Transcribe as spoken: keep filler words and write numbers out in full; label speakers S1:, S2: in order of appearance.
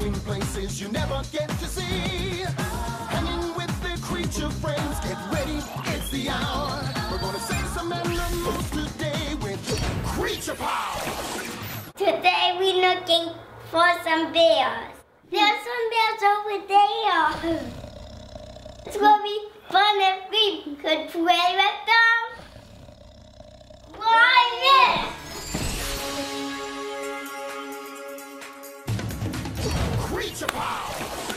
S1: amazing places you never get to see. Hanging with the creature friends, get ready, it's the hour. We're gonna save some animals today with Creature Power.
S2: Today we're looking for some bears. There's some bears over there. It's gonna be fun if we could play with them. Why this?
S1: Creature Power!